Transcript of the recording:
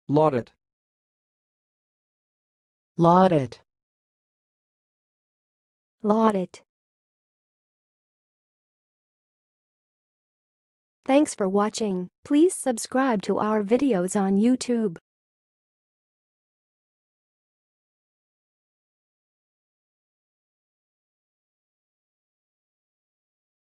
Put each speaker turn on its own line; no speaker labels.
lawdit,
lawdit,
lawdit. Thanks for watching. Please subscribe to our videos on YouTube.